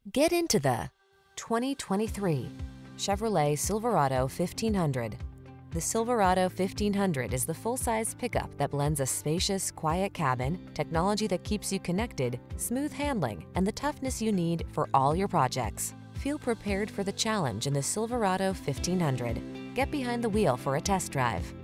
Get into the 2023 Chevrolet Silverado 1500. The Silverado 1500 is the full-size pickup that blends a spacious, quiet cabin, technology that keeps you connected, smooth handling, and the toughness you need for all your projects. Feel prepared for the challenge in the Silverado 1500. Get behind the wheel for a test drive.